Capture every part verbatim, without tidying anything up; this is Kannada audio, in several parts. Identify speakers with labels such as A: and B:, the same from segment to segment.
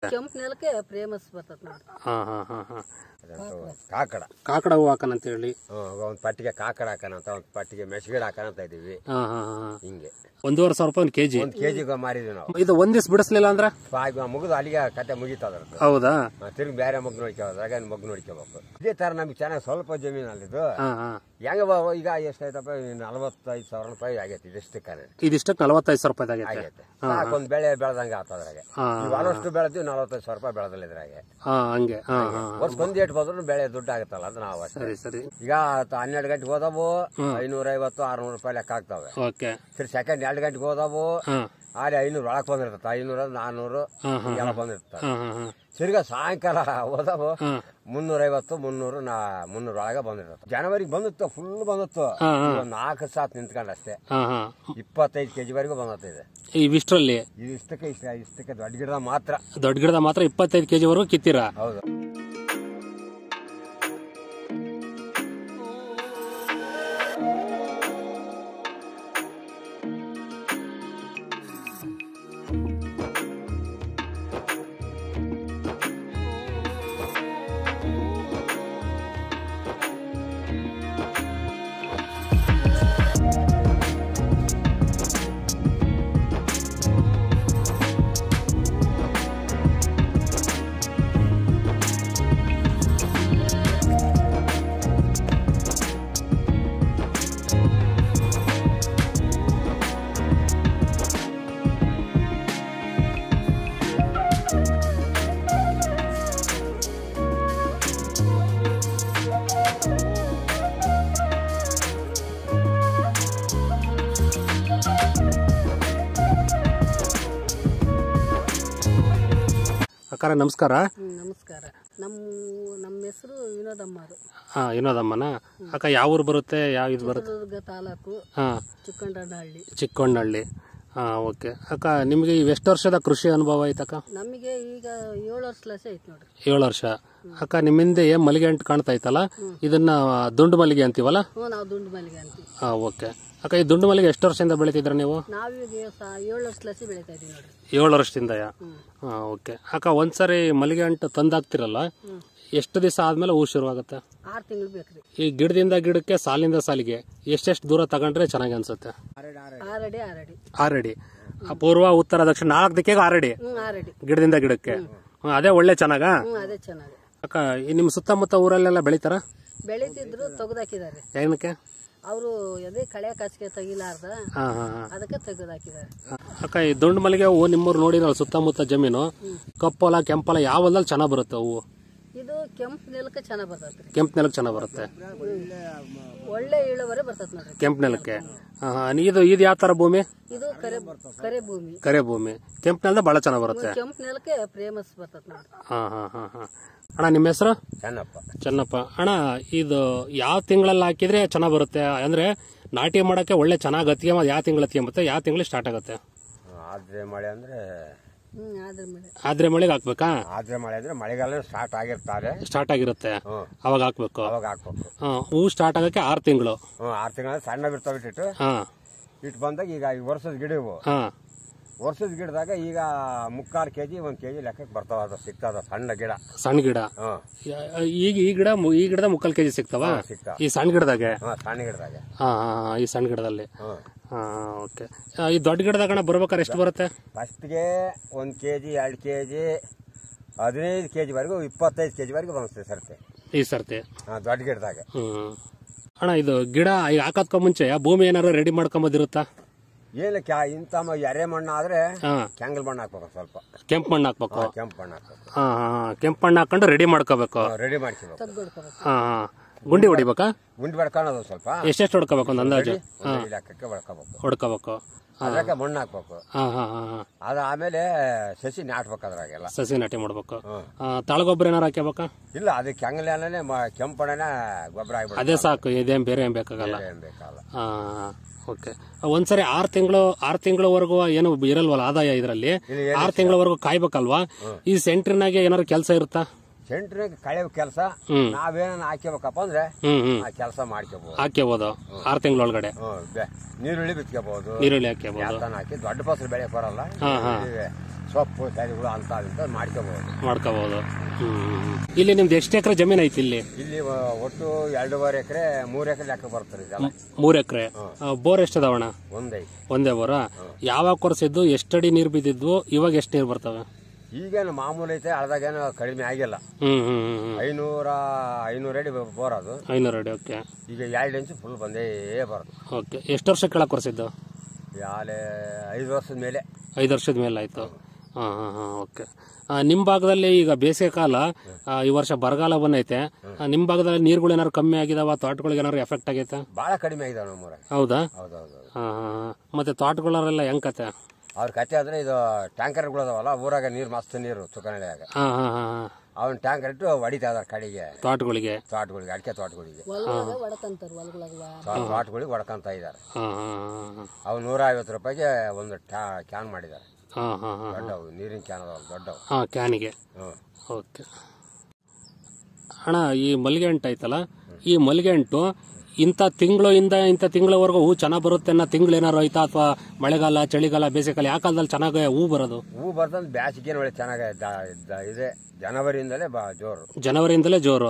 A: ಕೆಂಪು ನೆಲಕ್ಕೆ ಫೇಮಸ್ ಬರ್ತದ ನೋಡಿ.
B: ಹಾ ಹಾ ಹಾ ಹಾ
C: ಕಾಕಡ
B: ಕಾಕಡ ಹೂ ಹಾಕನಂತ ಹೇಳಿ
C: ಒಂದ್ ಪಟ್ಟಿಗೆ ಕಾಕಡ ಹಾಕನಂತ ಒಂದ್ ಪಟ್ಟಿಗೆ ಮೆಣಸಿಗಿಡ ಹಾಕನಂತ ಇದೀವಿ.
B: ಹಾ ಹಾ ಹಾ
C: ಹಿಂಗೆ
B: ಒಂದೂವರೆ ಸಾವಿರ ರೂಪಾಯಿ ಒಂದ್ ಕೆಜಿ
C: ಒಂದ್ ಕೆಜಿಗೆ ಮಾರಿದ್ವಿ ನಾವು.
B: ಇದು ಒಂದ್ ದಿವ್ಸ ಬಿಡಿಸ್ಲಿಲ್ಲ ಅಂದ್ರ
C: ಮುಗಿದು ಅಲ್ಲಿಗೆ ಕತೆ ಮುಗೀತದ.
B: ಹೌದಾ?
C: ತಿರುಗಿ ಬೇರೆ ಮಗ್ ನೋಡ್ಕೋದ್ರಾಗ ಮಗ್ ನೋಡ್ಕೋಬೇಕು. ಇದೇ ತರ ನಮ್ಗೆ ಚೆನ್ನಾಗಿ ಸ್ವಲ್ಪ ಜಮೀನು ಅಲ್ಲಿದ್ದು
B: ಹಾ ಹಾ
C: ಹೆಂಗ ಈಗ ಎಷ್ಟಾಯ್ತಪ್ಪ ನಲವತ್ತೈದು ಸಾವಿರ ರೂಪಾಯಿ ಆಗೈತಿ ಇದಿಷ್ಟಕ್ಕೆ.
B: ಇದಿಷ್ಟಕ್ಕೆ ನಲವತ್ತೈದು ಸಾವಿರ ರೂಪಾಯಿ ಆಗೈತೆ.
C: ಆಗೈತೆ ಸಾಕೊಂದ್ ಬೆಳೆ ಬೆಳೆದಂಗ ಆತದ್ರಾಗೆ. ಬಹಳಷ್ಟು ಬೆಳೆದ್ವಿ ನಲವತ್ತೈದು ಸಾವಿರ ರೂಪಾಯಿ ಬೆಳೆದಿಲ್ಲ ಇದ್ರಾಗೆ.
B: ಹಾ ಹಂಗೆ
C: ವರ್ಷಕ್ಕೊಂದ್ ಏಟ್ ಹೋದ್ರು ಬೆಳೆ ದುಡ್ಡು ಆಗತ್ತಲ್ಲ ಅಂತ ನಾವು.
B: ಸರಿ ಸರಿ.
C: ಈಗ ಹನ್ನೆರಡು ಗಂಟೆಗೆ ಹೋದವು ಐನೂರ ಐವತ್ತು ಆರ್ನೂರು ರೂಪಾಯಿ ಲೆಕ್ಕ ಆಗ್ತಾವೆ.
B: ಓಕೆ.
C: ಸರಿ ಸೆಕೆಂಡ್ ಎರಡು ಗಂಟೆಗೆ ಹೋದವು ಅಲ್ಲಿ ಐನೂರು ಒಳಕ್ ಬಂದಿರ್ತದೆ. ಐನೂರ ನಾನ್ನೂರು ಎಲ್ಲ ಬಂದಿರ್ತದೆ. ತಿರ್ಗಾ ಸಾಯಂಕಾಲ ಹೋದವು ಮುನ್ನೂರ ಐವತ್ತು ಮುನ್ನೂರು ನಾ ಮುನ್ನೂರ ಒಳಗ ಬಂದಿರ್ತದೆ. ಜನವರಿಗೆ ಬಂದಿತ್ತು ಫುಲ್ ಬಂದಿತ್ತು. ನಾಲ್ಕು ಸಾತ್ ನಿಂತ್ಕೊಂಡ್ ಅಷ್ಟೇ ಇಪ್ಪತ್ತೈದು ಕೆಜಿ ವರೆಗೂ ಬಂದಿದೆ
B: ಇವಿಷ್ಟರಲ್ಲಿ.
C: ಇಷ್ಟಕ್ಕೆ ಇಷ್ಟ ಇಷ್ಟಕ್ಕೆ ದೊಡ್ಡ ಗಿಡದ ಮಾತ್ರ
B: ದೊಡ್ಡ ಗಿಡದ ಮಾತ್ರ ಇಪ್ಪತ್ತೈದು ಕೆಜಿ ವರೆಗೂ ಕಿತ್ತೀರಾ?
C: ಹೌದು.
B: ಅಕ್ಕಾರ ನಮಸ್ಕಾರ.
A: ನಮಸ್ಕಾರ. ನಮ್ಮ ನಮ್ಮ ಹೆಸರು ವಿನೋದಮ್ಮ.
B: ಹಾ ವಿನೋದಮ್ಮನ. ಅಕ್ಕ ಯಾವ ಊರು ಬರುತ್ತೆ? ಯಾವ ಇದು ಬರುತ್ತೆ?
A: ಚಿತ್ರದುರ್ಗ ತಾಲೂಕು
B: ಹಾ
A: ಚಿಕ್ಕೊಂಡನಹಳ್ಳಿ.
B: ಚಿಕ್ಕೊಂಡನಹಳ್ಳಿ. ಹಾ ಓಕೆ. ಅಕ್ಕ ನಿಮ್ಗೆ ಇವ್ ಎಷ್ಟು ವರ್ಷದ ಕೃಷಿ ಅನುಭವ ಐತಕ್ಕ?
A: ನಮಗೆ ಈಗ ಏಳು ವರ್ಷ ಲಕ್ಷ ಐತಿ ನೋಡ್ರಿ.
B: ಏಳು ವರ್ಷ. ಅಕ್ಕ ನಿಮ್ಮ ಹಿಂದೆ ಏನ್ ಮಲ್ಲಿಗೆ ಅಂಟು ಕಾಣ್ತಾ ಐತಲ್ಲ, ಇದನ್ನ ದುಂಡು ಮಲ್ಲಿಗೆ ಅಂತೀವಲ್ಲ?
A: ಹ್ಞೂ ನಾವು ದುಂಡು ಮಲ್ಲಿಗೆ ಅಂತೀವಿ.
B: ಹಾ ಓಕೆ. ಅಕ್ಕ ಈ ದುಂಡು ಮಲ್ಲಿಗೆ ಎಷ್ಟು ವರ್ಷದಿಂದ ಬೆಳಿತಿದ್ರ ನೀವು?
A: ನಾವೀಗ ಏಳು ವರ್ಷ ಲಕ್ಷ ಬೆಳಿತಾ ಇದೀವಿ ನೋಡ್ರಿ.
B: ಏಳು ವರ್ಷದಿಂದ. ಹಾ ಓಕೆ. ಅಕ್ಕ ಒಂದ್ಸರಿ ಮಲ್ಲಿಗೆ ಅಂಟು ತಂದಾಕ್ತಿರಲ್ಲ, ಎಷ್ಟು ದಿವಸ ಆದ್ಮೇಲೆ ಹೂ ಶುರು ಆಗುತ್ತೆ?
A: ಆರು ತಿಂಗಳು ಬೇಕ್ರಿ. ಈ
B: ಗಿಡದಿಂದ ಗಿಡಕ್ಕೆ ಸಾಲಿಂದ ಸಾಲಿಗೆ ಎಷ್ಟೆಷ್ಟು ದೂರ ತಗೊಂಡ್ರೆ ಚೆನ್ನಾಗಿ ಅನ್ಸುತ್ತೆ?
A: ಆರಡಿ ಆರಡಿ
B: ಆರಡಿ. ಪೂರ್ವ ಉತ್ತರ ದಕ್ಷಿಣ ನಾಲ್ಕು ದಿಕ್ಕಿಗೆ ಆರಡಿ
A: ಆರಡಿ
B: ಗಿಡದಿಂದ ಗಿಡಕ್ಕೆ. ಅದೇ ಒಳ್ಳೆ ಚೆನ್ನಾಗ?
A: ಅದೇ ಚೆನ್ನಾಗಿ.
B: ಅಕ್ಕ ನಿಮ್ ಸುತ್ತಮುತ್ತ ಊರಲ್ಲೆಲ್ಲ ಬೆಳಿತಾರ?
A: ಬೆಳಿತಿದ್ರು ತೆಗೆದಾಕಿದ್ದಾರೆ.
B: ಏನಕ್ಕೆ?
A: ಅವರು ಅದೇ ಕಳೆ ಕಾಸಿಗೆ ತೆಗಿಲಾರ್ದ ಅದಕ್ಕೆ ತೆಗೆದಾಕಿದ್ದಾರೆ.
B: ಅಕ್ಕ ಈ ದುಂಡು ಮಲ್ಲಿಗೆ ಹೂವು ನಿಮ್ಮೂರು ನೋಡಿರಲ್ಲ ಸುತ್ತಮುತ್ತ ಜಮೀನು, ಕಪ್ಪಲ ಕೆಂಪಲ ಯಾವಲ್ಲ ಚೆನ್ನಾಗ್ ಬರುತ್ತೆ ಹೂವು?
A: ಇದು ಕೆಂಪು ನೆಲಕ್ಕೆ ಚೆನ್ನಾಗ್ ಬರ್ತೈತ್ರಿ.
B: ಕೆಂಪು ನೆಲಕ್ಕೆ ಚೆನ್ನಾಗ್ ಬರುತ್ತೆ.
A: ಒಳ್ಳೆ ಇಳುವರಿ ಬರ್ತೈತಿ ನೋಡ್ರಿ
B: ಕೆಂಪು ನೆಲಕ್ಕೆ. ಇದು ಇದು ಯಾವ ತರ ಭೂಮಿ?
A: ಇದು ಕರೆ ಕರೆ ಭೂಮಿ.
B: ಕರೆ ಭೂಮಿ. ಕೆಂಪು ನೆಲದ ಬಹಳ ಚೆನ್ನಾಗ್ ಬರುತ್ತೆ.
A: ಕೆಂಪು ನೆಲಕ್ಕೆ ಫೇಮಸ್ ಬರ್ತೈತಿ ನೋಡ್ರಿ.
B: ಹಾ ಹಾ ಹಾ ಹಾ. ಅಣ್ಣ ನಿಮ್ಮ ಹೆಸರು?
C: ಚೆನ್ನಪ್ಪ.
B: ಚೆನ್ನಪ್ಪ. ಅಣ್ಣ ಇದು ಯಾವ ತಿಂಗಳಲ್ಲಿ ಹಾಕಿದ್ರೆ ಚೆನ್ನಾಗ್ ಬರುತ್ತೆ? ಅಂದ್ರೆ ನಾಟಿ ಮಾಡಕ್ಕೆ ಒಳ್ಳೆ ಚೆನ್ನಾಗ್ ಅತ್ತಿಗೆ ಯಾವ ತಿಂಗಳು ಅತ್ತಿಗೆ ಮತ್ತೆ ಯಾವ ತಿಂಗಳು ಸ್ಟಾರ್ಟ್ ಆಗುತ್ತೆ?
C: ಆದ್ರೆ ಮಳೆ ಅಂದ್ರೆ
B: ಆದ್ರೆ ಮಳೆಗೆ ಹಾಕ್ಬೇಕಾ?
C: ಆದ್ರೆ ಮಳೆ ಅಂದ್ರೆ ಮಳೆಗಾಲ ಸ್ಟಾರ್ಟ್ ಆಗಿರ್ತಾರೆ.
B: ಸ್ಟಾರ್ಟ್ ಆಗಿರುತ್ತೆ ಅವಾಗ ಹಾಕ್ಬೇಕು.
C: ಅವಾಗ ಹಾಕ್ಬೇಕು.
B: ಹೂ ಸ್ಟಾರ್ಟ್ ಆಗಕ್ಕೆ ಆರು ತಿಂಗಳು.
C: ಆರು ತಿಂಗಳ ಸಣ್ಣ ಬಿಡ್ತಾವ ಇಟ್ಟು ಇಟ್ಟು ಬಂದಾಗ ಈಗ ಈ ವರ್ಷದ ಗಿಡ ಇವು. ವರ್ಷದ ಗಿಡದಾಗ ಈಗ ಮುಕ್ಕಾರು ಕೆಜಿ ಒಂದ್ ಕೆಜಿ ಲೆಕ್ಕಕ್ಕೆ ಬರ್ತಾವ. ಅದು ಸಿಗ್ತದ ಸಣ್ಣ ಗಿಡ.
B: ಸಣ್ಣ ಗಿಡ. ಈಗ ಈ ಗಿಡ ಈ ಗಿಡದ ಮುಕ್ಕಾಲ್ ಕೆಜಿ ಸಿಗ್ತಾವ ಈ ಸಣ್ಣ ಗಿಡದಾಗೆ?
C: ಸಣ್ಣ ಗಿಡದಾಗ.
B: ಹಾ ಈ ಸಣ್ಣ ಗಿಡದಲ್ಲಿ. ಹಾ ಓಕೆ. ಈ ದೊಡ್ಡ ಗಿಡದಾಗ ಬರ್ಬೇಕಾದ್ರೆ ಎಷ್ಟು ಬರುತ್ತೆ?
C: ಫಸ್ಟ್ಗೆ ಒಂದ್ ಕೆಜಿ ಎರಡ್ ಕೆಜಿ ಹದಿನೈದು ಕೆಜಿ ವರೆಗೂ ಇಪ್ಪತ್ತೈದು ಕೆಜಿ ವರೆಗೂ ಬಂದಿದೆ ಸರ್ತಿ
B: ಈ ಸರ್ತಿ
C: ದೊಡ್ಡ ಗಿಡದಾಗ.
B: ಹ್ಮ್. ಅಣ್ಣ ಇದು ಗಿಡ ಈಗ ಹಾಕೋದ್ಕ ಮುಂಚೆ ಭೂಮಿ ಏನಾದ್ರು ರೆಡಿ ಮಾಡ್ಕೊಂಬೋದಿರುತ್ತಾ?
C: ಏನು ಇಂತ ಎರೆ ಮಣ್ಣು ಆದ್ರೆ ಕೆಂಗಲ್ ಮಣ್ಣು ಹಾಕ್ಬೇಕು. ಸ್ವಲ್ಪ
B: ಕೆಂಪು ಮಣ್ಣು ಹಾಕ್ಬೇಕು.
C: ಕೆಂಪು ಮಣ್ಣು ಹಾಕ್ಬೇಕು.
B: ಹಾ ಕೆಂಪು ಮಣ್ಣು ಹಾಕೊಂಡು ರೆಡಿ ಮಾಡ್ಕೋಬೇಕು.
C: ರೆಡಿ ಮಾಡ್ಕೋಬೇಕು.
B: ಹಾ ಗುಂಡಿ ಹೊಡಿಬೇಕಾ?
C: ಗುಂಡಿ ಹೊಡ್ಕೊಳ್ಳೋದು ಸ್ವಲ್ಪ.
B: ಎಷ್ಟೆಷ್ಟು ಹೊಡ್ಕೋಬೇಕು ಒಂದು ಅಂದಾಜು?
C: ಲೆಕ್ಕಕ್ಕೆ ಹೊಡ್ಕೋಬೇಕು.
B: ಹೊಡ್ಕೋಬೇಕು.
C: ಅದಕ್ಕೆ ಮಣ್ಣು ಹಾಕ್ಬೇಕು.
B: ಹಾ ಹಾ ಹಾ.
C: ಅದ ಆಮೇಲೆ ಸಸಿ ನಾಟ್ಬೇಕು. ಅದ್ರಾಗೆಲ್ಲ
B: ಸಸಿ ನಾಟಿ ಮಾಡ್ಬೇಕು. ತಳಗೊಬ್ಬರ ಏನಾರು ಹಾಕ್ಯಬೇಕಾ?
C: ಇಲ್ಲ, ಅದು ಕೆಂಗಲೇನೇ ಕೆಂಪಣ್ಣನ ಗೊಬ್ಬರ ಆಗ್ಬಿಡುತ್ತೆ.
B: ಅದೇ ಸಾಕು, ಇದೇನ್ ಬೇರೆ ಏನ್ ಬೇಕಾಗಲ್ಲ.
C: ಬೇಕಾಗಲ್ಲ.
B: ಹಾ ಓಕೆ. ಒಂದ್ಸರಿ ಆರ್ ತಿಂಗಳು ಆರ್ ತಿಂಗಳವರೆಗೂ ಏನು ಇರಲ್ವಲ್ಲ ಆದಾಯ ಇದ್ರಲ್ಲಿ? ಆರ್ ತಿಂಗಳವರೆಗೂ ಕಾಯ್ಬೇಕಲ್ವಾ? ಈ ಸೆಂಟ್ರಿನಾಗೆ ಏನಾದ್ರು ಕೆಲಸ ಇರುತ್ತಾ?
C: ಸೆಂಟ್ರಿಗೆ ಕಳೆ ಕೆಲಸ ನಾವೇನ ಹಾಕ್ಯಬೇಕಪ್ಪ ಅಂದ್ರೆ ಆ ಕೆಲಸ ಮಾಡ್ಕೋಬಹುದು
B: ಹಾಕ್ಯಬಹುದು ಆರು ತಿಂಗಳೊಳಗಡೆ
C: ನೀರುಳ್ಳಿ ಬಿತ್ಕೋಬಹುದು
B: ಈರುಳ್ಳಿ ಹಾಕ್ಯಬಹುದು
C: ಹಾಕಿ ದೊಡ್ಡ ಫಸಲು ಬೆಳೆ ಬರಲ್ಲ ಸೊಪ್ಪು ಸರಿಗಳು ಅಂತ ಅಂತ ಮಾಡ್ಕೋಬಹುದು
B: ಮಾಡ್ಕೋಬಹುದು ಇಲ್ಲಿ ನಿಮ್ದು ಎಷ್ಟು ಎಕರೆ ಜಮೀನ್ ಐತಿ ಇಲ್ಲಿ
C: ಇಲ್ಲಿ ಒಟ್ಟು ಎರಡೂವರೆ ಎಕರೆ ಮೂರ್ ಎಕರೆ ಲೆಕ್ಕ ಬರ್ತಾರೆ ಇದೆಲ್ಲ
B: ಮೂರ್ ಎಕರೆ ಬೋರ್ ಎಷ್ಟದವಣ
C: ಒಂದೈ
B: ಒಂದೇ ಬೋರ ಯಾವಾಗ ಕೊರ್ಸಿದ್ದು ಎಷ್ಟಡಿ ನೀರ್ ಬಿದ್ದಿದ್ವು ಇವಾಗ ಎಷ್ಟು ನೀರ್ ಬರ್ತವೆ
C: ಈಗೇನು ಮಾಮೂಲಿ ಐತೆ ಅಳದಾಗೇನು ಕಡಿಮೆ ಆಗಿಲ್ಲ ಐನೂರ ಐನೂರ ಅಡಿ ಬೋರ್ ಅದು
B: ಐನೂರ ಅಡಿ ಓಕೆ
C: ಈಗ ಎರಡು ಇಂಚು ಫುಲ್ ಬಂದೇ ಬರೋದು
B: ಓಕೆ ಎಷ್ಟು ವರ್ಷ ಕೆಳಗೆ ಕೊರ್ಸಿದ್ದು
C: ಯಾಲೆ ಐದು ವರ್ಷದ ಮೇಲೆ
B: ಐದು ವರ್ಷದ ಮೇಲೆ ಆಯ್ತು ಹಾ ಹಾ ಹಾ ಓಕೆ ನಿಮ್ ಭಾಗದಲ್ಲಿ ಈಗ ಬೇಸಿಗೆ ಕಾಲ ಈ ವರ್ಷ ಬರಗಾಲ ಬಂದೈತೆ ನಿಮ್ ಭಾಗದಲ್ಲಿ ನೀರುಗಳು ಏನಾದ್ರು ಕಮ್ಮಿ ಆಗಿದಾವ ತೋಟಗಳಿಗೆ ಏನಾದ್ರು ಎಫೆಕ್ಟ್ ಆಗೈತೆ
C: ಬಹಳ ಕಡಿಮೆ ಆಗಿದಾವ ನಮ್ಮೂರ
B: ಹೌದಾ
C: ಹೌದೌದು
B: ಹಾ ಮತ್ತೆ ತೋಟಗಳೆಲ್ಲ ಹೆಂಗ್ ಕತೆ
C: ಅವ್ರ ಕತೆ ಆದ್ರೆ ಇದು ಟ್ಯಾಂಕರ್ಗಳು ಅದಾವಲ್ಲ ಊರಾಗ ನೀರು ಮಸ್ತ್ ನೀರು ತುಕನಳ್ಳಿಯಾಗ ಅವನ್ ಟ್ಯಾಂಕರ್ ಇಟ್ಟು ಹೊಡಿತಾ ಇದಾರೆ ಕಡೆಗೆ ತೋಟಗಳಿಗೆ ತೋಟಗಳಿಗೆ ಅಡಿಕೆ ತೋಟಗಳಿಗೆ ತೋಟಗಳಿಗೆ ಹೊಡ್ಕಂತ ಇದಾರೆ ಅವು ನೂರ ಐವತ್ತು ರೂಪಾಯಿಗೆ ಒಂದು ಕ್ಯಾನ್ ಮಾಡಿದ್ದಾರೆ ದೊಡ್ಡವು ನೀರಿನ ಕ್ಯಾನ್ ಅದಾವ ದೊಡ್ಡವು
B: ಕ್ಯಾನಿಗೆ ಓಕೆ ಅಣ್ಣ ಈ ಮಲ್ಲಿಗೆ ಅಂಟು ಐತಲ್ಲ ಈ ಮಲ್ಲಿಗೆ ಅಂಟು ಇಂಥ ತಿಂಗಳಿಂದ ಇಂಥ ತಿಂಗಳವರೆಗೂ ಹೂ ಚೆನ್ನಾಗಿ ಬರುತ್ತೆ ಅನ್ನೋ ತಿಂಗಳು ಏನಾರು ಐತಾ ಅಥವಾ ಮಳೆಗಾಲ ಚಳಿಗಾಲ ಬೇಸಿಗೆಕಾಲ ಯಾವ ಕಾಲದಲ್ಲಿ ಚೆನ್ನಾಗಿ ಹೂ ಬರೋದು
C: ಹೂ ಬರ್ತಂದ್ ಬ್ಯಾಸಿಗೆ ಒಳ್ಳೆ ಚೆನ್ನಾಗಿ ಇದೆ ಜನವರಿಯಿಂದಲೇ ಜೋರು
B: ಜನವರಿಯಿಂದಲೇ ಜೋರು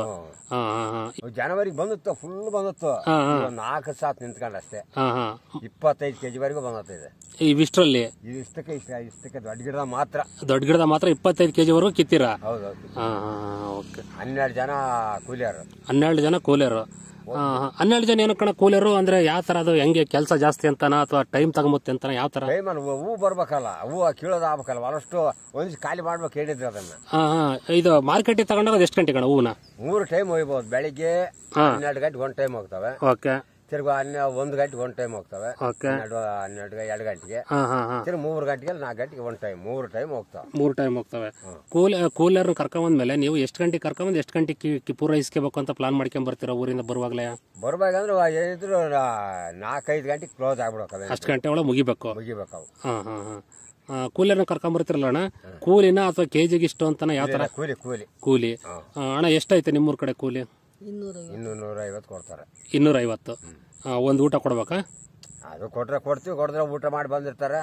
C: ಜನವರಿ ಬಂದಿತ್ತು ಫುಲ್ ಬಂದಿತ್ತು ನಾಲ್ಕು ಸಾತ್ ನಿಂತ್ಕೊಂಡ್ ಅಷ್ಟೇ ಇಪ್ಪತ್ತೈದು ಕೆಜಿ ವರೆಗೂ ಬಂದಿದೆ
B: ಇವಿಷ್ಟರಲ್ಲಿ
C: ಇಷ್ಟಕ್ಕೆ ಇಷ್ಟ ಇಷ್ಟಕ್ಕೆ ದೊಡ್ಡ ಗಿಡದ ಮಾತ್ರ
B: ದೊಡ್ಡ ಗಿಡದ ಮಾತ್ರ ಇಪ್ಪತ್ತೈದು ಕೆಜಿ ವರೆಗೂ ಕಿತ್ತೀರಾ
C: ಹೌದೌದು
B: ಓಕೆ
C: ಹನ್ನೆರಡು ಜನ ಕೂಲಿಯರು
B: ಹನ್ನೆರಡು ಜನ ಕೂಲಿಯರು ಹನ್ನೆರಡು ಜನ ಏನಕ್ಕಣ ಕೂಲಿಯರು ಅಂದ್ರೆ ಯಾವ ತರ ಅದು ಹೆಂಗೆ ಕೆಲಸ ಜಾಸ್ತಿ ಅಂತಾನ ಅಥವಾ ಟೈಮ್ ತಗೊಂಬತ್ತೆ ಅಂತಾನ ಯಾವ ತರ
C: ಟೈಮ್ ಹೂ ಬರ್ಬೇಕಲ್ಲ ಹೂ ಕೀಳೋದು ಆಗ್ಬೇಕಲ್ಲ ಬಹಳಷ್ಟು ಒಂದ್ ಖಾಲಿ ಮಾಡ್ಬೇಕು ಹೇಳಿದ್ರೆ ಅದನ್ನ
B: ಇದು ಮಾರ್ಕೆಟಿಗೆ ತಗೊಂಡಾಗ ಎಷ್ಟು ಗಂಟೆ ಕಣ ಹೂನ
C: ಮೂರು ಟೈಮ್ ಹೋಗ್ಬೋದು ಬೆಳಿಗ್ಗೆ ಹನ್ನೆರಡು ಗಂಟೆಗೆ ಒಂದ್ ಟೈಮ್ ಹೋಗ್ತವೆ
B: ಓಕೆ
C: ತಿರ್ಗ ಒಂದು ಗಂಟೆಗೆ ಒಂದ್ ಟೈಮ್ ಹೋಗ್ತವೆ ಹನ್ನೆರಡು ಹನ್ನೆರಡು ಎರಡು ಗಂಟೆಗೆ ತಿರ್ಗ ಮೂರು ಗಂಟೆಗೆ ನಾಲ್ಕು ಗಂಟೆಗೆ ಒಂದ್ ಟೈಮ್ ಮೂರು ಟೈಮ್ ಹೋಗ್ತಾವೆ
B: ಮೂರು ಟೈಮ್ ಹೋಗ್ತವೆ ಕೂಲ್ ಕೂಲರ್ ಕರ್ಕೊಂಬಂದ್ಮೇಲೆ ನೀವು ಎಷ್ಟು ಗಂಟೆಗೆ ಕರ್ಕೊಂಬಂದ್ ಎಷ್ಟು ಗಂಟೆಗೆ ಪೂರೈಸ್ಕೋಬೇಕು ಅಂತ ಪ್ಲಾನ್ ಮಾಡ್ಕೊಂಡ್ ಬರ್ತೀರಾ ಊರಿಂದ ಬರುವಾಗಲೇ
C: ಬರ್ಬೇಕಂದ್ರೆ ಏನಿದ್ರು ನಾಲ್ಕೈದು ಗಂಟೆಗೆ ಕ್ಲೋಸ್ ಆಗ್ಬಿಡ್ಬೇಕು
B: ಅಷ್ಟು ಗಂಟೆ ಒಳಗೆ ಮುಗಿಬೇಕು
C: ಮುಗಿಬೇಕು
B: ಹಾ ಹಾ ಹಾ ಕೂಲಿಯರ್ನ ಕರ್ಕೊಂಡ್ ಬರ್ತಿರಲ್ಲ ಅಣ್ಣ ಕೂಲಿನ ಅಥವಾ ಕೆಜಿಗೆ ಇಷ್ಟು ಅಂತಾನ ಯಾವ ತರ
C: ಕೂಲಿ ಕೂಲಿ
B: ಕೂಲಿ ಅಣ್ಣ ಎಷ್ಟೈತೆ ನಿಮ್ಮೂರ್ ಕಡೆ ಕೂಲಿ
C: ಇನ್ನೂರ ಐವತ್ತು ಕೊಡ್ತಾರೆ
B: ಇನ್ನೂರ ಐವತ್ತು ಒಂದ್ ಊಟ ಕೊಡ್ಬೇಕಾ
C: ಅದು ಕೊಟ್ರೆ ಕೊಡ್ತೀವಿ ಕೊಡಿದ್ರೆ ಊಟ ಮಾಡಿ ಬಂದಿರ್ತಾರೆ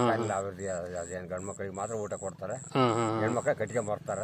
C: ಅದೇನ್ ಗಂಡ್ ಮಕ್ಳಿಗೆ ಮಾತ್ರ ಊಟ ಕೊಡ್ತಾರೆ ಹೆಣ್ಮಕ್ಳು ಕಟ್ಕೊಂಡ್ ಬರ್ತಾರೆ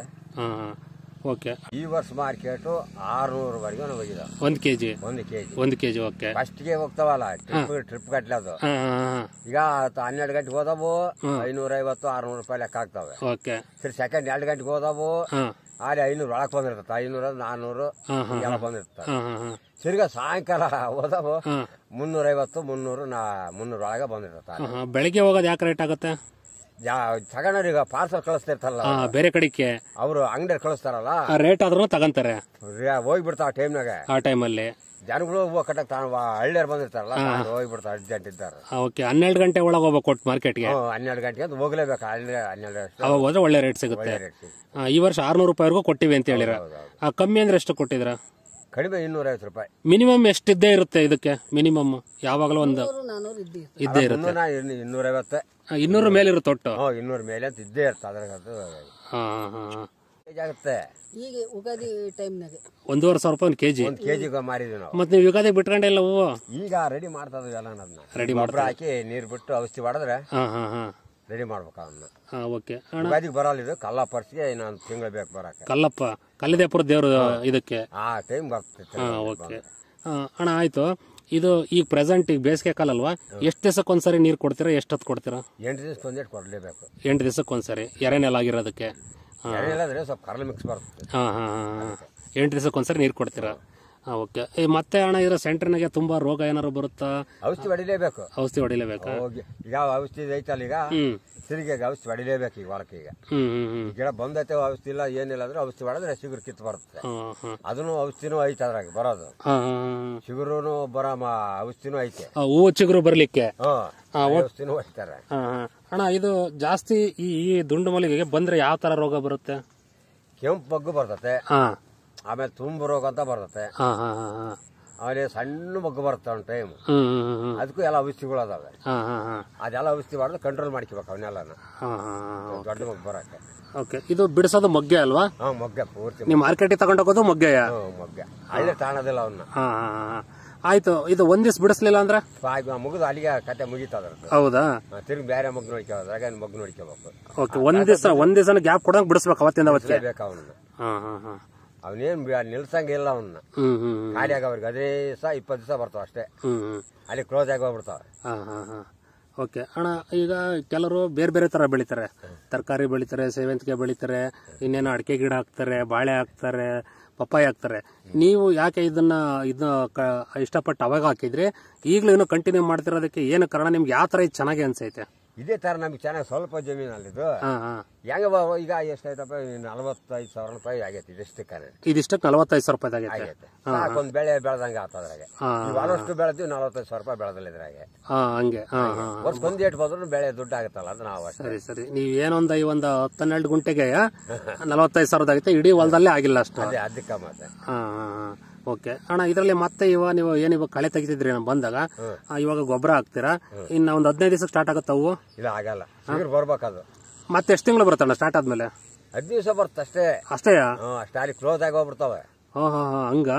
B: ಓಕೆ
C: ಈ ವರ್ಷ ಮಾರ್ಕೆಟ್ ಆರ್ನೂರವರೆಗೂ ಹೋಗಿದೆ
B: ಒಂದ್ ಕೆಜಿ
C: ಒಂದು ಕೆಜಿ
B: ಒಂದ್ ಕೆಜಿ ಓಕೆ
C: ಫಸ್ಟ್ ಗೆ ಹೋಗ್ತಾವಲ್ಲ ಟ್ರಿಪ್ ಟ್ರಿಪ್ ಗಟ್ಲೆ ಅದು ಈಗ ಹನ್ನೆರಡು ಗಂಟೆಗೆ ಹೋದವು ಐನೂರ ಐವತ್ತು ಆರ್ನೂರು ರೂಪಾಯಿ ಲೆಕ್ಕ ಆಗ್ತಾವೆ
B: ಓಕೆ
C: ಸರಿ ಸೆಕೆಂಡ್ ಎರಡು ಗಂಟೆಗೆ ಹೋದವು ಅಲ್ಲಿ ಐನೂರು ಒಳಕ್ ಬಂದಿರ್ತದೆ ಐನೂರ ನಾನೂರು ಎಲ್ಲ ಬಂದಿರ್ತದೆ ತಿರ್ಗಾ ಸಾಯಂಕಾಲ ಹೋದವು ಮುನ್ನೂರ ಐವತ್ತು ಮುನ್ನೂರು ನಾ ಮುನ್ನೂರ ಒಳಗ ಬಂದಿರ್ತದೆ
B: ಬೆಳಿಗ್ಗೆ ಹೋಗೋದು ಯಾಕೆ ರೇಟ್ ಆಗುತ್ತೆ
C: ತಗೊಂಡ್ರೀಗ ಪಾರ್ಸಲ್ ಕಳಿಸ್ತಿರ್ತಲ್ಲ
B: ಬೇರೆ ಕಡೆಗೆ
C: ಅವರು ಅಂಗಡಿ ಕಳಿಸ್ತಾರಲ್ಲ
B: ರೇಟ್ ಆದ್ರೂ ತಗೊಂತಾರೆ
C: ಹೋಗ್ಬಿಡ್ತಾವ ಟೈಮ್ನಾಗ
B: ಆ ಟೈಮಲ್ಲಿ
C: ಜನಗಳು ಹೂವು ಕಟ್ಟಕ್ ಹಳ್ಳಿಯರ್ ಬಂದಿರ್ತಾರಲ್ಲ ಹೋಗ್ಬಿಡ್ತಾವ ಅರ್ಜೆಂಟ್ ಇದ್ದಾರೆ
B: ಓಕೆ ಹನ್ನೆರಡು ಗಂಟೆ ಒಳಗೆ ಹೋಗ್ಬೇಕು ಮಾರ್ಕೆಟ್ಗೆ
C: ಹನ್ನೆರಡು ಗಂಟೆಗೆ ಅಂತ ಹೋಗ್ಲೇಬೇಕು ಹನ್ನೆರಡು
B: ಅವಾಗ ಹೋದ್ರೆ ಒಳ್ಳೆ ರೇಟ್ ಸಿಗುತ್ತೆ ಈ ವರ್ಷ ಆರ್ನೂರು ರೂಪಾಯಿವರೆಗೂ ಕೊಟ್ಟಿವಿ ಅಂತ ಹೇಳಿರ ಕಮ್ಮಿ ಅಂದ್ರೆ ಎಷ್ಟು ಕೊಟ್ಟಿದ್ರ
C: ಕಡಿಮೆ ಇನ್ನೂರ ಐವತ್ತು ರೂಪಾಯಿ
B: ಮಿನಿಮಮ್ ಎಷ್ಟಿದ್ದೇ ಇರುತ್ತೆ ಇದಕ್ಕೆ ಮಿನಿಮಮ್ ಯಾವಾಗಲೂ ಒಂದು ಇದ್ದೇ ಇರುತ್ತೆ
C: ಇನ್ನೂರ ಐವತ್ತು
B: ಇನ್ನೂರ ಮೇಲೆ ಇರುತ್ತೆ ಒಟ್ಟು
C: ಇನ್ನೂರ ಮೇಲೆ ಅಂತ ಇದ್ದೇ ಇರುತ್ತೆ ಅದ್ರಾಗ ಆಗುತ್ತೆ
A: ಈಗ ಯುಗಾದಿ ಟೈಮ್ನಾಗ
B: ಒಂದೂವರೆ ಸಾವಿರ ರೂಪಾಯಿ ಒಂದು ಕೆಜಿ
C: ಒಂದು ಕೆಜಿಗೆ ಮಾರಿದ್ವಿ ನಾವು
B: ಮತ್ತೆ ನೀವು ಯುಗಾದಿ ಬಿಟ್ಕೊಂಡಿಲ್ಲ ಹೂವು
C: ಈಗ ರೆಡಿ ಮಾಡ್ತಾ ಇದ್ವಿ ಎಲ್ಲ
B: ರೆಡಿ
C: ಗೊಬ್ಬರ ಹಾಕಿ ನೀರ್ ಬಿಟ್ಟು ಔಷಧಿ ಹೊಡೆದ್ರೆ ರೆಡಿ ಮಾಡ್ಬೇಕು ಅವನ್ನ
B: ಓಕೆ
C: ಯುಗಾದಿಗೆ ಬರಲ್ಲ ಇದು ಕಲ್ಲಪ್ಪ ಪರ್ಸಿಗೆ ಇನ್ನೊಂದು ತಿಂಗಳು ಬೇಕು ಬರಕ್ಕೆ
B: ಕಲ್ಲಪ್ಪ ಕಲ್ಲಿದೇಪುರ ದೇವ್ರು ಇದಕ್ಕೆ
C: ಆ ಟೈಮ್ ಬರ್ತೈತೆ
B: ಓಕೆ ಅಣ್ಣ ಆಯ್ತು ಇದು ಈಗ ಪ್ರೆಸೆಂಟ್ ಈಗ ಬೇಸಿಗೆ ಕಾಲ ಅಲ್ವಾ ಎಷ್ಟು ದಿವಸಕ್ಕೆ ಒಂದ್ಸರಿ ನೀರು ಕೊಡ್ತೀರಾ ಎಷ್ಟೊತ್ತು ಕೊಡ್ತೀರಾ
C: ಎಂಟು ದಿವಸಕ್ಕೆ ಒಂದೇಟ್ ಕೊಡ್ಲೇಬೇಕು
B: ಎಂಟು ದಿವಸಕ್ಕೆ ಒಂದ್ಸರಿ ಎರೆನೆಲ್ಲ ಆಗಿರೋದಕ್ಕೆ
C: ಎರೆನೆಲ್ಲ ಸ್ವಲ್ಪ ಕರ್ಲ ಮಿಕ್ಸ್ ಬರುತ್ತೆ
B: ಹಾ ಹಾ ಹಾ ಎಂಟು ದಿವಸಕ್ಕೆ ಒಂದ್ಸರಿ ನೀರು ಕೊಡ್ತೀರಾ ಓಕೆ ಮತ್ತೆ ಅಣ್ಣ ಇರೋ ಸೆಂಟರ್ನಾಗೆ ತುಂಬಾ ರೋಗ ಏನಾರು ಬರುತ್ತಾ
C: ಔಷಧಿ ಹೊಡಿಲೇಬೇಕು
B: ಔಷಧಿ ಹೊಡಿಲೇಬೇಕಾ
C: ಈಗ ಔಷಧಿ ಐತಲ್ಲ ಈಗ ತಿರುಗಿ ಔಷಧಿ ಹೊಡಿಲೇಬೇಕು ಈಗ ಹೊಲಕ್ಕೆ ಈಗ ಗಿಡ ಬಂದೈತೆ ಔಷಧಿ ಇಲ್ಲ ಏನಿಲ್ಲ ಅಂದ್ರೆ ಔಷಧಿ ಹೊಡೆದ್ರೆ ಸಿಗುರು ಕಿತ್ತು ಬರುತ್ತೆ ಅದನ್ನು ಔಷಧಿನೂ ಐತೆ ಅದ್ರಾಗ ಬರೋದು ಚಿಗುರು ಬರೋ ಔಷಧಿನೂ ಐತೆ
B: ಹೂ ಚಿಗುರು ಬರ್ಲಿಕ್ಕೆ
C: ಔಷಧಿನೂ ಹೊಡಿತಾರೆ
B: ಅಣ್ಣ ಇದು ಜಾಸ್ತಿ ಈ ದುಂಡು ಮಲ್ಲಿಗೆಗೆ ಬಂದ್ರೆ ಯಾವ ತರ ರೋಗ ಬರುತ್ತೆ
C: ಕೆಂಪು ಬಗ್ಗು ಬರ್ತತೆ ಆಮೇಲೆ ತುಂಬು ರೋಗ ಅಂತ ಬರ್ತತೆ ಅವನೇ ಸಣ್ಣ ಮಗ್ಗು ಬರುತ್ತೆ ಒಂದು ಟೈಮ್
B: ಹ್ಮ್ ಹ್ಮ್ ಹ್ಮ್
C: ಅದಕ್ಕೂ ಎಲ್ಲ ಔಷಧಿಗಳು ಅದಾವೆ.
B: ಹಾ ಹಾ ಹಾ
C: ಅದೆಲ್ಲ ಔಷಧಿ ಮಾಡಿದ್ರೆ ಕಂಟ್ರೋಲ್ ಮಾಡ್ಕೋಬೇಕು ಅವನ್ನೆಲ್ಲನ
B: ಹಾ ಹಾ
C: ದೊಡ್ಡ ಮಗು ಬರಕ್ಕೆ.
B: ಓಕೆ, ಇದು ಬಿಡಿಸೋದು ಮೊಗ್ಗೆ ಅಲ್ವಾ?
C: ಹಾ ಮೊಗ್ಗೆ ಪೂರ್ತಿ
B: ನೀವು ಮಾರ್ಕೆಟಿಗೆ ತಗೊಂಡೋಗೋದು ಮೊಗ್ಗೆಯ?
C: ಮೊಗ್ಗೆ ಹಳ್ಳಿ ತಾಣದಿಲ್ಲ ಅವನ್ನ.
B: ಹಾ ಹಾ ಆಯ್ತು. ಇದು ಒಂದ್ ದಿವ್ಸ ಬಿಡಿಸ್ಲಿಲ್ಲ ಅಂದ್ರೆ
C: ಮುಗಿದು ಅಲ್ಲಿಗೆ ಕತೆ ಮುಗೀತದ.
B: ಹೌದಾ?
C: ತಿರುಗಿ ಬೇರೆ ಮಗ್ ನೋಡ್ಕೋದ್ರಾಗ ಮಗ್ ನೋಡ್ಕೋಬೇಕು.
B: ಓಕೆ, ಒಂದ್ ದಿವಸ ಒಂದ್ ದಿವಸ ಗ್ಯಾಪ್ ಕೊಡಂಗ್ ಬಿಡಿಸ್ಬೇಕು ಅವತ್ತಿಂದ ಅವತ್ತಿಗೆ
C: ಬೇಕು ಅವನ್ನ.
B: ಹಾ ಹಾ ಹಾ
C: ಅವನೇನ್ ನಿಲ್ಸಂಗಿಲ್ಲ ಅವನ್ನ.
B: ಹ್ಮ್ ಹ್ಮ್
C: ಖಾಲಿಯಾಗ ಅವ್ರಿಗೆ ಅದೇ ದಿವಸ ಇಪ್ಪತ್ತು ದಿವಸ ಬರ್ತಾವ ಅಷ್ಟೇ.
B: ಹ್ಮ್ ಹ್ಮ್
C: ಅಲ್ಲಿ ಕ್ಲೋಸ್ ಆಗಿ ಹೋಗ್ಬಿಡ್ತಾವ.
B: ಹಾ ಹಾ ಹಾ ಓಕೆ ಅಣ್ಣ, ಈಗ ಕೆಲವರು ಬೇರೆ ಬೇರೆ ತರ ಬೆಳಿತಾರೆ. ತರಕಾರಿ ಬೆಳಿತಾರೆ, ಸೇವಂತಿಗೆ ಬೆಳಿತಾರೆ, ಇನ್ನೇನೋ ಅಡಿಕೆ ಗಿಡ ಹಾಕ್ತಾರೆ, ಬಾಳೆ ಹಾಕ್ತಾರೆ, ಪಪ್ಪಾಯಿ ಹಾಕ್ತಾರೆ. ನೀವು ಯಾಕೆ ಇದನ್ನ ಇದನ್ನ ಇಷ್ಟಪಟ್ಟು ಅವಾಗ ಹಾಕಿದ್ರಿ? ಈಗಲೂ ಏನೋ ಕಂಟಿನ್ಯೂ ಮಾಡ್ತಿರೋದಕ್ಕೆ ಏನು ಕಾರಣ? ನಿಮ್ಗೆ ಯಾವ ತರ ಇದು ಚೆನ್ನಾಗಿ ಅನ್ಸೈತೆ?
C: ಇದೇ ತರ ನಮ್ಗೆ ಚೆನ್ನಾಗಿ ಸ್ವಲ್ಪ ಜಮೀನಲ್ಲಿದ್ದು ಹೆಂಗ ಈಗ ಎಷ್ಟಾಯ್ತಪ್ಪ, ನಲವತ್ತೈದು ಸಾವಿರ ರೂಪಾಯಿ ಆಗೈತಿ ಇದಿಷ್ಟಕ್ಕೆ.
B: ಇದಿಷ್ಟಕ್ಕೆ ನಲವತ್ತೈದು ಸಾವಿರ ರೂಪಾಯಿ ಆಗೈತೆ.
C: ಒಂದ್ ಬೆಳೆ ಬೆಳೆದಂಗ ಆತದ್ರಾಗೆ ಬಹಳಷ್ಟು ಬೆಳೆದ್ವಿ. ನಲವತ್ತೈದು ಸಾವಿರ ರೂಪಾಯಿ ಬೆಳೆದಿಲ್ಲ ಇದ್ರಾಗೆ.
B: ಹಂಗೆ
C: ವರ್ಷಕ್ಕೊಂದ್ ಏಟ್ ಬಂದ್ರು ಬೆಳೆ ದುಡ್ಡು ಆಗುತ್ತಲ್ಲ ಅದು ನಾವು.
B: ಸರಿ ಸರಿ, ನೀವ್ ಏನೊಂದ್ ಒಂದು ಹತ್ತೆರಡು ಗುಂಟೆಗೆ ನಲವತ್ತೈದು ಸಾವಿರದ ಆಗೈತೆ, ಇಡೀ ಹೊಲದಲ್ಲೇ ಆಗಿಲ್ಲ ಅಷ್ಟು.
C: ಅದೇ ಅದಕ್ಕೆ ಮತ್ತೆ.
B: ಹಾ ಓಕೆ ಅಣ್ಣ, ಇದರಲ್ಲಿ ಮತ್ತೆ ಇವಾಗ ನೀವು ಏನ್ ಇವಾಗ ಕಳೆ ತೆಗಿತಿದ್ರಿ ನಾವು ಬಂದಾಗ, ಇವಾಗ ಗೊಬ್ಬರ ಹಾಕ್ತೀರಾ, ಇನ್ನ ಒಂದ್ ಹದಿನೈದು ದಿವಸ ಸ್ಟಾರ್ಟ್ ಆಗುತ್ತವು?
C: ಇಲ್ಲ ಆಗಲ್ಲ, ಬರ್ಬೇಕದು.
B: ಮತ್ತೆ ಎಷ್ಟು ತಿಂಗಳು ಬರುತ್ತಣ್ಣ ಸ್ಟಾರ್ಟ್ ಆದ್ಮೇಲೆ?
C: ಹದ್ ದಿವಸ ಬರುತ್ತೆ ಅಷ್ಟೇ.
B: ಅಷ್ಟೇ?
C: ಅಷ್ಟೇ, ಅಲ್ಲಿ ಕ್ಲೋಸ್ ಆಗಿ ಹೋಗ್ಬಿಡ್ತಾವೆ.
B: ಹಾ ಹಾ ಹಂಗ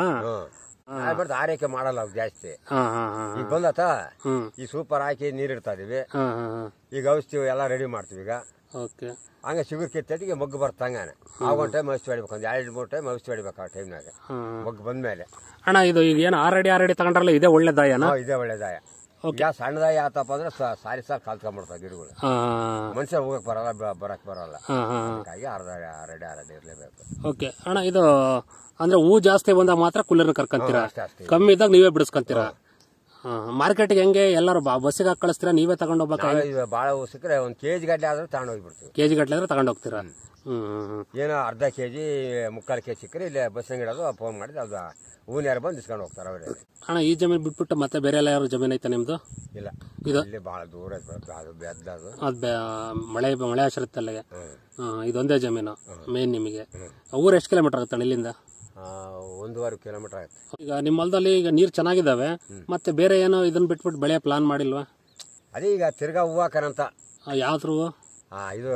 C: ಆರೈಕೆ ಮಾಡಲ್ಲ ಅವ್ ಜಾಸ್ತಿ. ಈಗ ಬಂದತ ಈ ಸೂಪರ್ ಹಾಕಿ ನೀರ್ ಇಡ್ತಾ ಇದೀವಿ. ಈಗ ಔಷಧಿ ಎಲ್ಲಾ ರೆಡಿ ಮಾಡ್ತೀವಿ. ಈಗ
B: ಓಕೆ,
C: ಹಂಗ ಸಿಗುರ್ ಕಿತ್ತಟಿಗೆ ಮಗ್ಗು ಬರ್ತಂಗಾನೆ. ಆಗ ಒಂದ್ ಟೈಮ್ ಔಷಧಿ ಹೊಡಿಬೇಕು, ಒಂದ್ ಎರಡು ಮೂರು ಟೈಮ್ ಔಷಧಿ ಹೊಡಿಬೇಕು ಆ ಟೈಮ್ನಾಗ ಮಗ್ಗು ಬಂದ್ಮೇಲೆ.
B: ಅಣ್ಣ, ಇದು ಈಗ ಏನು ಆರಡಿ ಆರಡಿ ತಗೊಂಡ್ರಲ್ಲ, ಇದೇ ಒಳ್ಳೇದಾಯನ?
C: ಇದೇ ಒಳ್ಳೇದಾಯ. ಈಗ ಸಣ್ಣದಾಯ ಆತಪ್ಪ ಅಂದ್ರೆ ಸಾರಿ ಸಾರಿ ಕಲ್ತ್ಕೊಂಡ್ಬಿಡ್ತಾವ ಗಿಡಗಳು. ಮನುಷ್ಯ ಹೋಗಕ್ ಬರಲ್ಲ, ಬರಕ್ ಬರಲ್ಲ. ಹಾಗಾಗಿ ಅರ್ಧ ಆರಡಿ ಆರಡಿ ಇರ್ಲೇಬೇಕು.
B: ಓಕೆ ಅಣ್ಣ, ಇದು ಅಂದ್ರೆ ಹೂ ಜಾಸ್ತಿ ಬಂದಾಗ ಮಾತ್ರ ಕುಲ್ಲರ್ನ ಕರ್ಕೊಂತೀರಾ? ಕಮ್ಮಿ ಇದ್ದಾಗ ನೀವೇ ಬಿಡಿಸ್ಕೊಂತೀರಾ? ಮಾರ್ಕೆಟ್ಗೆ ಹೆಂಗೆ ಎಲ್ಲರೂ ಬಸ್ಸಿಗೆ ಹಾಕಿ ಕಳಿಸ್ತೀರಾ, ನೀವೇ ತಗೊಂಡ್ ಹೋಗ್ಬೇಕಾ?
C: ಬಾಳ ಹೂ ಸಿಕ್ಕರೆ ಒಂದ್ ಕೆಜಿ ಗಡ್ಲೆ ಆದ್ರೆ ತಗೊಂಡ್ ಹೋಗ್ಬಿಡ್ತೀವಿ.
B: ಕೆಜಿ ಗಡ್ಲೆ ಆದ್ರೆ ತಗೊಂಡ್ ಹೋಗ್ತೀರಾ? ಹ್ಮ್.
C: ಏನೋ ಅರ್ಧ ಕೆಜಿ ಮುಕ್ಕಾಲು ಕೆಜಿ ಸಿಕ್ಕರೆ ಇಲ್ಲಿ ಬಸ್ ಇಡೋದು, ಫೋನ್ ಮಾಡಿದ್ರೆ ಅದು ಹೂನ್ ಯಾರು ಬಂದು ಇಸ್ಕೊಂಡು ಹೋಗ್ತಾರೆ ಅವರೇ.
B: ಅಣ್ಣ, ಈ ಜಮೀನು ಬಿಟ್ಬಿಟ್ಟು ಮತ್ತೆ ಬೇರೆ ಎಲ್ಲ ಯಾರು ಜಮೀನು ಐತೆ ನಿಮ್ದು?
C: ಇಲ್ಲ,
B: ಇದು
C: ಇಲ್ಲಿ ಬಹಳ ದೂರ ಅದು ಬೆದ್ದದು.
B: ಅದು ಮಳೆ ಮಳೆ ಆಶ್ರಿತ ಅಲ್ಲಿಗೆ. ಇದೊಂದೇ ಜಮೀನು ಮೇನ್ ನಿಮಗೆ. ಊರು ಎಷ್ಟು ಕಿಲೋಮೀಟರ್ ಆಗುತ್ತೆ ಇಲ್ಲಿಂದ?
C: ಒಂದೂವರೆ ಕಿಲೋಮೀಟರ್ ಆಗುತ್ತೆ.
B: ಈಗ ನಿಮ್ಮ ಹೊಲದಲ್ಲಿ ಈಗ ನೀರು ಚೆನ್ನಾಗಿದ್ದಾವೆ, ಮತ್ತೆ ಬೇರೆ ಏನೋ ಇದನ್ನ ಬಿಟ್ಬಿಟ್ಟು ಬೆಳೆ ಪ್ಲಾನ್ ಮಾಡಿಲ್ವಾ?
C: ಅದೇ ಈಗ ತಿರ್ಗಾ ಹೂವು ಹಾಕನಂತ.
B: ಯಾವ್ದು ಹೂವು?
C: ಇದು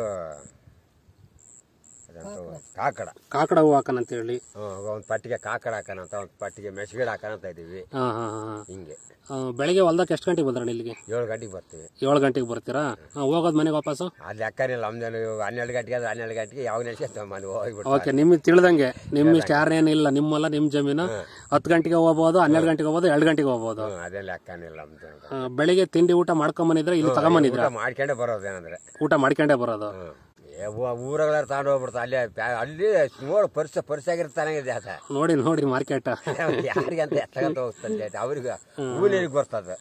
C: ಕಾಕಡ
B: ಕಾಕಡ ಹೂವು ಹಾಕನಂತ ಹೇಳಿ
C: ಒಂದ್ ಪಟ್ಟಿಗೆ ಕಾಕಡ ಹಾಕನಂತ, ಒಂದ್ ಪಟ್ಟಿಗೆ ಮೆಣಸಿನ ಹಾಕನಂತ ಇದೀವಿ. ಹಿಂಗೆ
B: ಬೆಳಿಗ್ಗೆ ಹೊಲ್ದಕ್ಕೆ ಎಷ್ಟು ಗಂಟೆಗೆ ಬಂದ್ರಣ್ಣ ಇಲ್ಲಿಗೆ?
C: ಏಳು ಗಂಟೆಗೆ ಬರ್ತೀವಿ.
B: ಏಳು ಗಂಟೆಗೆ ಬರ್ತೀರಾ? ಹೋಗೋದ್ ಮನೆಗೆ ವಾಪಸ್?
C: ಅದ್ ಲೆಕ್ಕನಿಲ್ಲ, ನಮ್ದೇನು ಹನ್ನೆರಡು ಗಂಟೆಗೆ ಅದು ಹನ್ನೆರಡು ಗಂಟೆಗೆ ಯಾವ ನೆನ್ಸಿ ಮನೆ ಹೋಗ್ಬಿಟ್ಟು.
B: ಓಕೆ, ನಿಮ್ಗೆ ತಿಳಿದಂಗೆ ನಿಮ್ ಇಷ್ಟ ಯಾರೇನಿಲ್ಲ, ನಿಮ್ಮಲ್ಲ ನಿಮ್ ಜಮೀನು. ಹತ್ತು ಗಂಟೆಗೆ ಹೋಗ್ಬೋದು, ಹನ್ನೆರಡು ಗಂಟೆಗೆ ಹೋಗ್ಬೋದು, ಎರಡು ಗಂಟೆಗೆ ಹೋಗ್ಬೋದು.
C: ಅದೇ ಲೆಕ್ಕನಿಲ್ಲ ನಮ್ದು.
B: ಬೆಳಿಗ್ಗೆ ತಿಂಡಿ ಊಟ ಮಾಡ್ಕೊಂಬಂದಿದ್ರೆ ಇಲ್ಲಿ ತಗೊಂಬಂದಿದ್ರ?
C: ಮಾಡ್ಕೊಂಡೆ ಬರೋದು. ಏನಂದ್ರೆ
B: ಊಟ ಮಾಡ್ಕೊಂಡೇ ಬರೋದು.
C: ಊರಗಳ ತಗೊಂಡು ಹೋಗ್ಬಿಡ್ತಾ ಅಲ್ಲಿ. ಅಲ್ಲಿ ನೋಡಿ ಪರಿಸ ಪರಿಸಾಗಿರ್ತಾನೆ
B: ನೋಡಿ ನೋಡಿ ಮಾರ್ಕೆಟ್
C: ಯಾರಿಗೆ ಅಂತ ಎತ್ತಗಂತ ಹೋಗ್ತದೆ, ಅವ್ರಿಗೆ ಊರಿಗೆ ಬರ್ತದೆ.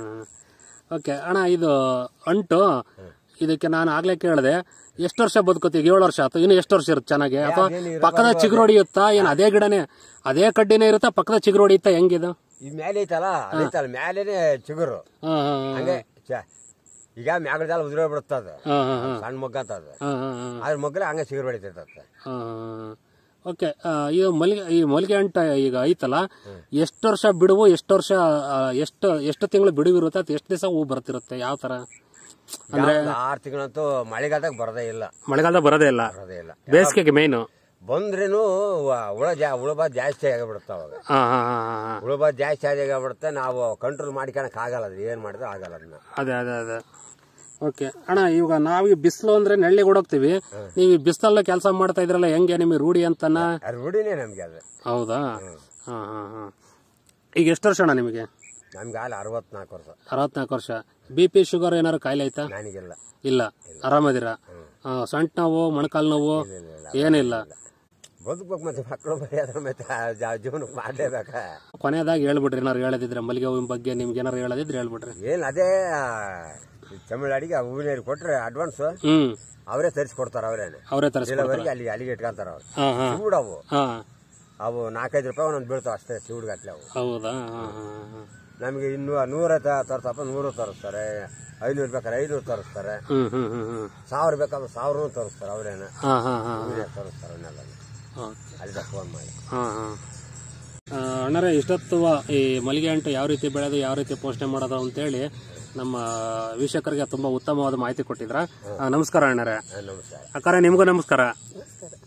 B: ಓಕೆ ಅಣ್ಣ, ಇದು ಅಂಟು ಇದಕ್ಕೆ ನಾನು ಆಗ್ಲೇ ಕೇಳಿದೆ, ಎಷ್ಟು ವರ್ಷ ಬದುಕೋತೀಗ? ಏಳು ವರ್ಷ ಆಯ್ತು, ಇನ್ನು ಎಷ್ಟು ವರ್ಷ ಇರುತ್ತೆ ಚೆನ್ನಾಗಿ? ಅಥವಾ ಪಕ್ಕದ ಚಿಗುರು ಹೊಡಿಯುತ್ತಾ? ಏನ್ ಅದೇ ಗಿಡನೇ ಅದೇ ಕಡ್ಡಿನೇ ಇರುತ್ತಾ? ಪಕ್ಕದ ಚಿಗುರು ಹೊಡಿಯುತ್ತಾ? ಹೆಂಗಿದು?
C: ಈ ಮೇಲೆ ಐತಲ್ಲ, ಅದೈತಲ್ಲ ಮೇಲೇನೆ ಚಿಗುರು. ಹಂಗೆ ಈಗ ಮ್ಯಾಗಡೆಲ್ಲ ಉದುರೋ ಬಿಡುತ್ತದ, ಸಣ್ಣ ಮಗ್ಗ ಅಂತದ. ಅದ್ರ ಮಗ್ಗಲ ಹಂಗೆ ಸಿಗುರು ಹೊಡಿತೈತೆ.
B: ಓಕೆ, ಇದು ಮಲ್ಲಿಗೆ ಈ ಮಲ್ಲಿಗೆ ಅಂಟ ಈಗ ಐತಲ್ಲ, ಎಷ್ಟು ವರ್ಷ ಬಿಡುವು? ಎಷ್ಟು ವರ್ಷ ಎಷ್ಟು ಎಷ್ಟು ತಿಂಗಳು ಬಿಡುವಿರುತ್ತೆ? ಎಷ್ಟು ದಿವಸ ಹೂ ಬರ್ತಿರುತ್ತೆ? ಯಾವ ತರ ಅಂದ್ರೆ?
C: ಆರು ತಿಂಗಳಂತೂ ಮಳೆಗಾಲದಾಗ ಬರದೇ ಇಲ್ಲ.
B: ಮಳೆಗಾಲದಾಗ ಬರೋದೇ ಇಲ್ಲ,
C: ಬರದೇ ಇಲ್ಲ.
B: ಬೇಸಿಗೆಗೆ ಮೇನು
C: ಬಂದ್ರೇನು ಹುಳ ಜಾ ಉಳಬಾದ್ ಜಾಸ್ತಿ ಆಗಿಬಿಡುತ್ತ. ಅವಾಗ ಉಳಬಾದ್ ಜಾಸ್ತಿ ಆಗಿಬಿಡುತ್ತೆ. ನಾವು ಕಂಟ್ರೋಲ್ ಮಾಡ್ಕೊಳಕ್ ಆಗಲ್ಲ, ಅದು ಏನ್ ಮಾಡಿದ್ರೆ ಆಗಲ್ಲ ಅದನ್ನ.
B: ಅದೇ ಅದೇ ಅದೇ ಓಕೆ ಅಣ್ಣ, ಇವಾಗ ನಾವೀಗ ಬಿಸಿಲು ಅಂದ್ರೆ ನೆಳ್ಳಿಗೆ ಓಡೋಗ್ತೀವಿ, ನೀವು ಬಿಸಿಲಲ್ಲ ಕೆಲಸ ಮಾಡ್ತಾ ಇದ್ರಲ್ಲ, ಹೆಂಗೆ ನಿಮಗೆ ರೂಢಿ ಅಂತನ?
C: ರೂಢಿನೇ ನಮ್ಗೆ ಅದು.
B: ಹೌದಾ? ಹಾ ಹಾ ಹಾ ಈಗ ಎಷ್ಟು ವರ್ಷ ಅಣ್ಣ ನಿಮಗೆ?
C: ನಮ್ಗೆ ಅಲ್ಲಿ ಅರವತ್ನಾಲ್ಕು ವರ್ಷ.
B: ಅರವತ್ನಾಲ್ಕು ವರ್ಷ. ಬಿ ಪಿ ಶುಗರ್ ಏನಾರು ಕಾಯಿಲೆ ಆಯ್ತಾ?
C: ನನಗಿಲ್ಲ.
B: ಇಲ್ಲ, ಆರಾಮದಿರ? ಸೊಂಟ ನೋವು, ಮೊಣಕಾಲು ನೋವು ಏನಿಲ್ಲ?
C: ಬದುಕ್ಬೇಕು, ಮತ್ತೆ ಮಕ್ಕಳು ಬರೆಯೋದ್ರ ಮತ್ತೆ ಜೀವನಕ್ಕೆ ಮಾಡಲೇಬೇಕ.
B: ಕೊನೆಯದಾಗಿ ಹೇಳ್ಬಿಡ್ರಿ, ಏನಾರು ಹೇಳದಿದ್ರೆ ಮಲ್ಲಿಗೆ ಹೂವಿನ ಬಗ್ಗೆ ನಿಮ್ಗೆ ಏನಾರು ಹೇಳದಿದ್ರೆ ಹೇಳ್ಬಿಡ್ರಿ.
C: ಏನ್ ಅದೇ ತಮಿಳ್ನಾಡಿಗೆ ಹೂವಿನ ಕೊಟ್ರೆ ಅಡ್ವಾನ್ಸ್
B: ಹ್ಮ್
C: ಅವರೇ ತರಿಸ್ಕೊಡ್ತಾರ. ಅವರೇನೆ ಅವರೇ ತರಿಸ್ಕೊಡ್ತಾರೆ. ಅಲ್ಲಿ ಅಲ್ಲಿಗೆ ಇಟ್ಕೊಂತಾರ ಅವ್ರು. ಶಿವುಡ್ ಅವು ಅವು ನಾಲ್ಕೈದು ರೂಪಾಯಿ ಒಂದೊಂದು ಬೀಳ್ತಾವ ಅಷ್ಟೇ, ಶಿವುಡ್ ಗಟ್ಲೆ ಅವು.
B: ಹೌದಾ?
C: ನಮ್ಗೆ ಇನ್ನು ನೂರ ತರ್ಸಪ್ಪ ನೂರು ತರಿಸ್ತಾರೆ, ಐನೂರು ಬೇಕಾದ್ರೆ ಐನೂರು ತರಿಸ್ತಾರೆ, ಸಾವಿರ ಬೇಕಾದ್ರೆ ಸಾವಿರ ತರಿಸ್ತಾರೆ. ಅವರೇನೆ ತರಿಸ್ತಾರೆ ಅವನ್ನೆಲ್ಲ. ಅಲ್ಲಿ ಫೋನ್ ಮಾಡಿ.
B: ಅಣ್ಣರೇ ಇಷ್ಟೊತ್ತು ಈ ಮಲ್ಲಿಗೆ ಅಂಟು ಯಾವ ರೀತಿ ಬೆಳೆದು ಯಾವ ರೀತಿ ಪೋಷಣೆ ಮಾಡೋದು ಅಂತೇಳಿ ನಮ್ಮ ವೀಕ್ಷಕರಿಗೆ ತುಂಬಾ ಉತ್ತಮವಾದ ಮಾಹಿತಿ ಕೊಟ್ಟಿದ್ರ. ನಮಸ್ಕಾರ ಅಣ್ಣರೇ.
C: ನಮಸ್ಕಾರ
B: ಅಕ್ಕಾರ, ನಿಮಗೂ ನಮಸ್ಕಾರ.
A: ನಮಸ್ಕಾರ.